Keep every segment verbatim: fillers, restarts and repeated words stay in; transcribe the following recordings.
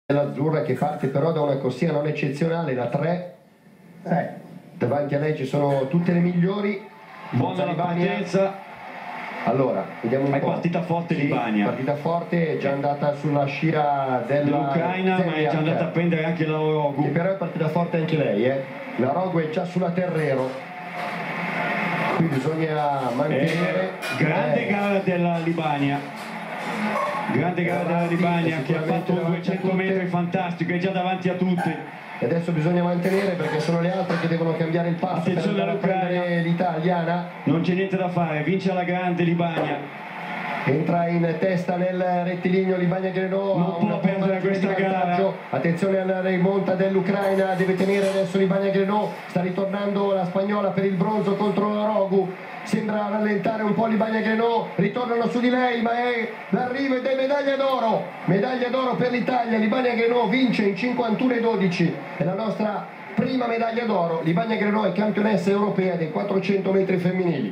L'azzurra che parte però da una corsia non eccezionale, la tre, eh, davanti a lei ci sono tutte le migliori. Buona la partenza. Allora, vediamo un è po'. È partita forte sì, Libania. Partita forte, è già andata sulla scia dell'Ucraina, ma è già andata a prendere anche la Rogu. Che però è partita forte anche lei, eh. La Rogu è già sulla Terrero. Qui bisogna mantenere. Eh, grande eh. gara della Libania. Grande gara della Libania che ha fatto un duecento metri fantastico, è già davanti a tutti. E adesso bisogna mantenere perché sono le altre che devono cambiare il passo. Attenzione per andare a prendere l'italiana. Non c'è niente da fare, vince la grande Libania. Entra in testa nel rettilineo Libania Grenò. Non può perdere questa gara. Attenzione alla rimonta dell'Ucraina, deve tenere adesso Libania Grenò. Sta ritornando la spagnola per il bronzo contro la Rogu. Sembra rallentare un po' Libania Grenò, ritornano su di lei, ma è l'arrivo ed è medaglia d'oro, medaglia d'oro per l'Italia. Libania Grenò vince in cinquantuno e dodici, è la nostra prima medaglia d'oro. Libania Grenò è campionessa europea dei quattrocento metri femminili.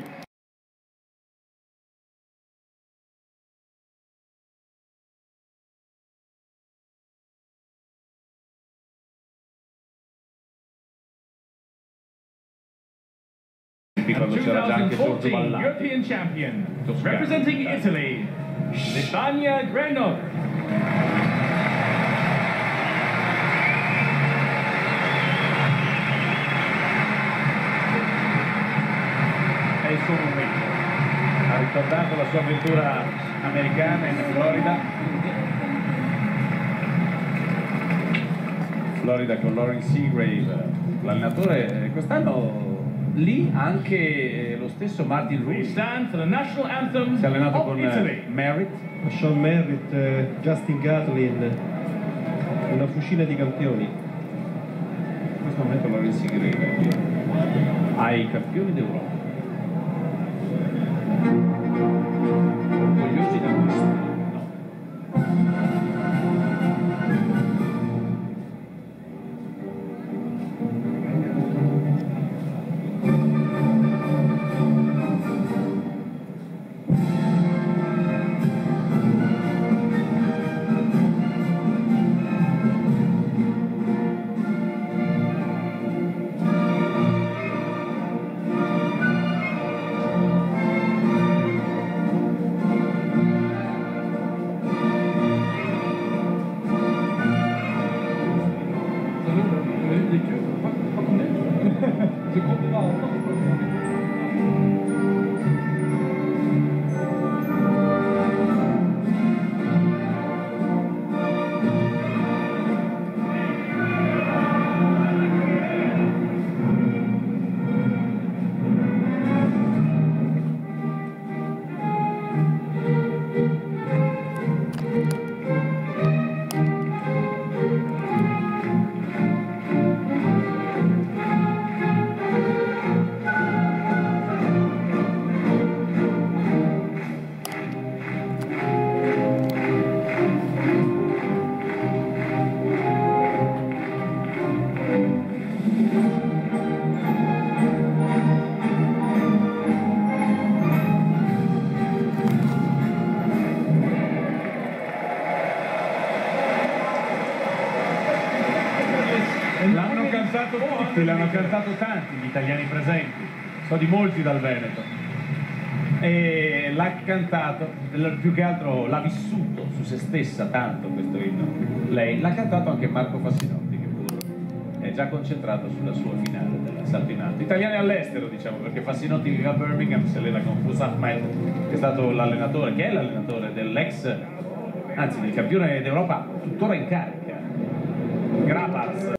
Quando c'era già anche Giorgio Ballani. European champion, representing Italy, Libania Grenò. È il suo momento. Ha ricordato la sua avventura americana in Florida. Florida con Lauren Seagrave, l'allenatore quest'anno. Lì anche lo stesso Martin Rui si è allenato con Italy. Merritt, Sean Merritt, eh, Justin Gatlin, una fucina di campioni. In questo momento Lauren Seagrave ai campioni d'Europa. Orgogliosi da questo? No. L'hanno cantato tutti, l'hanno cantato tanti gli italiani presenti, so di molti dal Veneto, e l'ha cantato, più che altro l'ha vissuto su se stessa tanto questo inno. Lei l'ha cantato anche Marco Fassinotti, che pure è già concentrato sulla sua finale della salto in alto. Italiani all'estero, diciamo, perché Fassinotti vive a Birmingham, si allena con Fus Ahmed, che è stato l'allenatore, che è l'allenatore dell'ex, anzi del campione d'Europa tuttora in carica, Grabars.